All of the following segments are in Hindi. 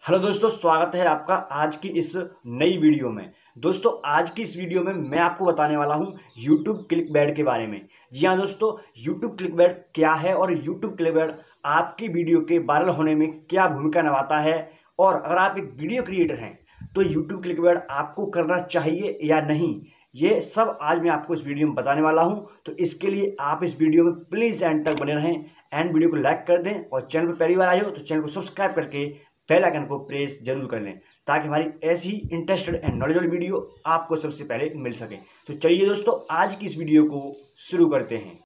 हेलो दोस्तों, स्वागत है आपका आज की इस नई वीडियो में। दोस्तों, आज की इस वीडियो में मैं आपको बताने वाला हूं YouTube क्लिकबैट के बारे में। जी हाँ दोस्तों, YouTube क्लिकबैट क्या है और YouTube क्लिकबैट आपकी वीडियो के वायरल होने में क्या भूमिका निभाता है, और अगर आप एक वीडियो क्रिएटर हैं तो YouTube क्लिकबैट आपको करना चाहिए या नहीं, ये सब आज मैं आपको इस वीडियो में बताने वाला हूं। तो इसके लिए आप इस वीडियो में प्लीज़ एंड तक बने रहें, एंड वीडियो को लाइक कर दें, और चैनल पर पहली बार आए हो तो चैनल को सब्सक्राइब करके बेल आइकन को प्रेस जरूर कर लें, ताकि हमारी ऐसी इंटरेस्टेड एंड नॉलेजेबल वीडियो आपको सबसे पहले मिल सके। तो चलिए दोस्तों, आज की इस वीडियो को शुरू करते हैं।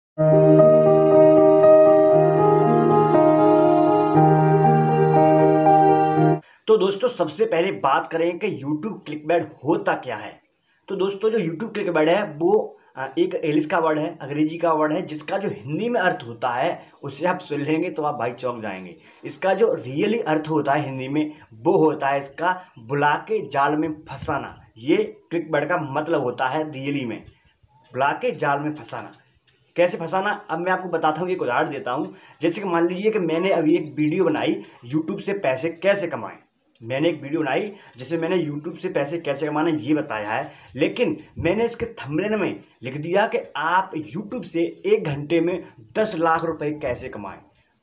तो दोस्तों, सबसे पहले बात करें कि YouTube क्लिकबैट होता क्या है। तो दोस्तों, जो YouTube क्लिकबैट है वो एक इंग्लिश का वर्ड है, अंग्रेजी का वर्ड है, जिसका जो हिंदी में अर्थ होता है उसे आप सुन लेंगे तो आप भाई चौंक जाएंगे। इसका जो रियली अर्थ होता है हिंदी में वो होता है इसका बुला के जाल में फंसाना। ये क्लिकबैट का मतलब होता है रियली में, बुला के जाल में फंसाना। कैसे फंसाना, अब मैं आपको बताता हूँ, एक उदाहरण देता हूँ। जैसे कि मान लीजिए कि मैंने अभी एक वीडियो बनाई यूट्यूब से पैसे कैसे कमाएं। मैंने एक वीडियो बनाई जिसमें मैंने यूट्यूब से पैसे कैसे कमाना ये बताया है, लेकिन मैंने इसके थंबनेल में लिख दिया कि आप यूट्यूब से 1 घंटे में 10 लाख रुपए कैसे कमाएं।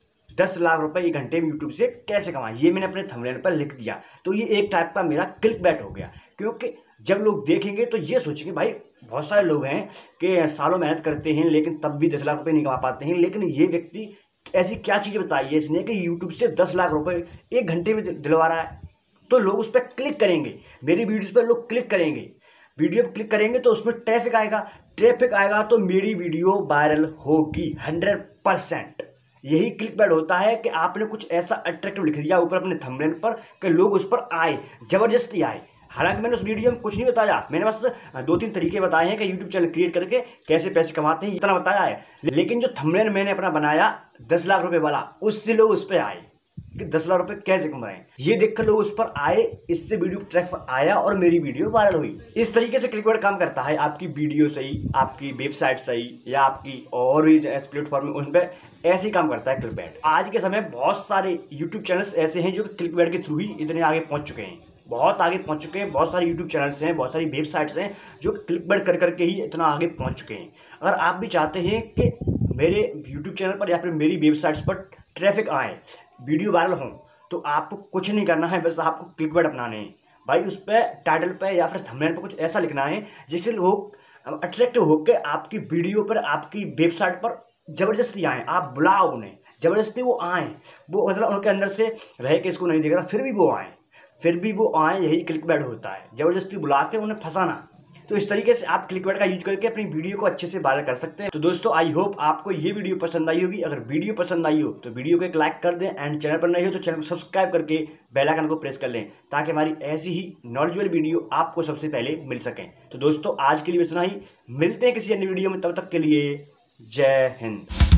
10 लाख रुपए 1 घंटे में यूट्यूब से कैसे कमाएं, ये मैंने अपने थंबनेल पर लिख दिया। तो ये एक टाइप का मेरा क्लिकबैट हो गया, क्योंकि जब लोग देखेंगे तो ये सोचेंगे भाई बहुत सारे लोग हैं कि सालों मेहनत करते हैं लेकिन तब भी 10 लाख रुपए नहीं कमा पाते हैं, लेकिन ये व्यक्ति ऐसी क्या चीज़ बताई है इसने कि यूट्यूब से 10 लाख रुपए 1 घंटे में दिलवा रहा है। तो लोग उस पर क्लिक करेंगे, मेरी वीडियोस पर लोग क्लिक करेंगे, वीडियो पर क्लिक करेंगे तो उसमें ट्रैफिक आएगा तो मेरी वीडियो वायरल होगी 100%। यही क्लिकबैट होता है कि आपने कुछ ऐसा अट्रैक्टिव लिख दिया ऊपर अपने थंबनेल पर कि लोग उस पर आए, जबरदस्ती आए। हालांकि मैंने उस वीडियो में कुछ नहीं बताया, मैंने बस 2-3 तरीके बताए हैं कि यूट्यूब चैनल क्रिएट करके कैसे पैसे कमाते हैं, इतना बताया है। लेकिन जो थंबनेल मैंने अपना बनाया 10 लाख रुपए वाला, उससे लोग उस पर आए कि 10 लाख रुपए कैसे कमाएं। ये देखकर लोग उस पर आए, इससे वीडियो ट्रैफिक आया और मेरी वीडियो वायरल हुई। इस तरीके से क्लिकबैट काम करता है। आपकी वीडियो सही, आपकी वेबसाइट सही, या आपकी और भी प्लेटफॉर्म उन पर ऐसे ही काम करता है क्लिकबैट। आज के समय बहुत सारे यूट्यूब चैनल्स ऐसे हैं जो क्लिकबैट के थ्रू ही इतने आगे पहुंच चुके हैं, बहुत आगे पहुंच चुके हैं। बहुत सारे यूट्यूब चैनल्स हैं, बहुत सारी वेबसाइट्स हैं जो क्लिकबैट कर करके ही इतना आगे पहुंच चुके हैं। अगर आप भी चाहते हैं कि मेरे यूट्यूब चैनल पर या फिर मेरी वेबसाइट्स पर ट्रैफिक आए, वीडियो वायरल हों, तो आपको कुछ नहीं करना है, बस आपको क्लिकबैट अपनाने हैं भाई। उस पर टाइटल पे या फिर थंबनेल पे कुछ ऐसा लिखना है जिससे लोग अट्रैक्टिव होकर आपकी वीडियो पर, आपकी वेबसाइट पर जबरदस्ती आएँ। आप बुलाओ उन्हें, जबरदस्ती वो आएँ, वो मतलब उनके अंदर से रहे कि इसको नहीं दिख रहा, फिर भी वो आएँ, यही क्लिकबैट होता है, जबरदस्ती बुला के उन्हें फंसाना। तो इस तरीके से आप क्लिकबैट का यूज करके अपनी वीडियो को अच्छे से वायरल कर सकते हैं। तो दोस्तों, आई होप आपको ये वीडियो पसंद आई होगी। अगर वीडियो पसंद आई हो तो वीडियो को एक लाइक कर दें, एंड चैनल पर नए हो तो चैनल को सब्सक्राइब करके बेल आइकन को प्रेस कर लें, ताकि हमारी ऐसी ही नॉलेजेबल वीडियो आपको सबसे पहले मिल सकें। तो दोस्तों, आज के लिए इतना ही, मिलते हैं किसी अन्य वीडियो में, तब तक के लिए जय हिंद।